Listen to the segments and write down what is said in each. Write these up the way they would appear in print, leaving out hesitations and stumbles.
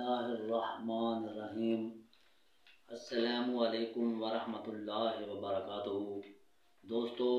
बिस्मिल्लाहिर्रहमानिर्रहीम। अस्सलामु अलैकुम वरहमतुल्लाहि वबरकातुहू। दोस्तों,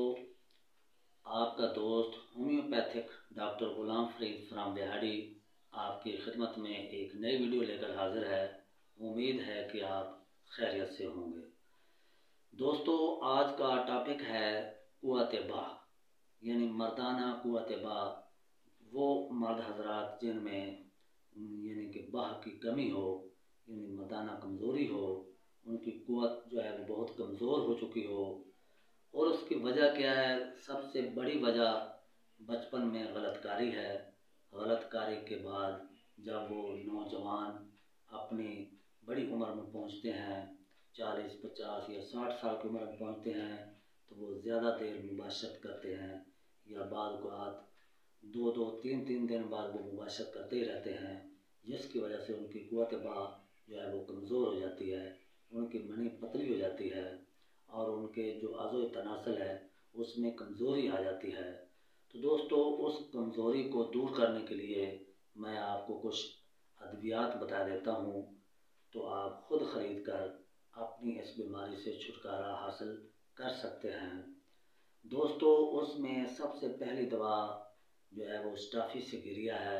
आपका दोस्त homeopathic doctor Ghulam Farid from बिहाड़ी आपकी खिदमत में एक नई वीडियो लेकर हाजिर है। उम्मीद है कि आप खैरियत से होंगे। दोस्तों, आज का टॉपिक है कुव्वत बाह, यानी मर्दाना कुव्वत बाह। वो मर्द हजरात जिनमें यानी कि बाह की कमी हो, यानी मर्दाना कमज़ोरी हो, उनकी कुव्वत जो है वो बहुत कमज़ोर हो चुकी हो। और उसकी वजह क्या है? सबसे बड़ी वजह बचपन में गलतकारी है। गलतकारी के बाद जब वो नौजवान अपनी बड़ी उम्र में पहुंचते हैं, 40, 50 या 60 साल की उम्र में पहुंचते हैं, तो वो ज़्यादा देर मुबाशरत करते हैं या बाद औक़ात 2-2, 3-3 दिन बाद वो मुबाशरत करते ही रहते हैं, जिसकी वजह से उनकी कुव्वत बाह जो है वो कमज़ोर हो जाती है, उनकी मनी पतली हो जाती है और उनके जो अज़ो तनासल है उसमें कमज़ोरी आ जाती है। तो दोस्तों, उस कमज़ोरी को दूर करने के लिए मैं आपको कुछ अद्वियात बता देता हूँ, तो आप ख़ुद ख़रीद कर अपनी इस बीमारी से छुटकारा हासिल कर सकते हैं। दोस्तों, उसमें सबसे पहली दवा जो है वो स्टाफिसिग्रिया है,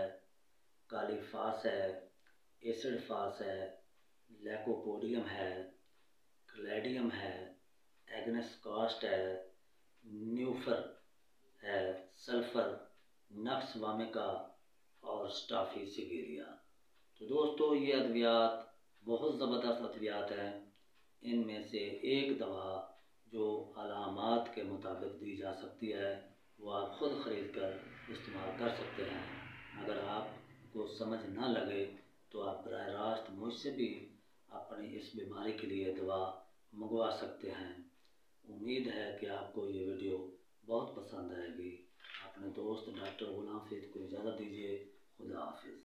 कालीफास है, एसिड फास है, लैकोपोडियम है, क्लैडियम है, एग्नेस्कास्ट है, न्यूफर है, सल्फर, नक्स वामिका और स्टाफिसिग्रिया। तो दोस्तों, ये अद्वियात बहुत ज़बरदस्त अद्वियात हैं। इनमें से एक दवा जो अलामात के मुताबिक दी जा सकती है वो आप ख़ुद ख़रीद कर इस्तेमाल कर सकते हैं। अगर आपको समझ ना लगे तो आप बराह रास्त मुझसे भी अपनी इस बीमारी के लिए दवा मंगवा सकते हैं। उम्मीद है कि आपको ये वीडियो बहुत पसंद आएगी। अपने दोस्त डॉक्टर गुलाम फरीद को इजाज़त दीजिए। खुदा हाफिज़।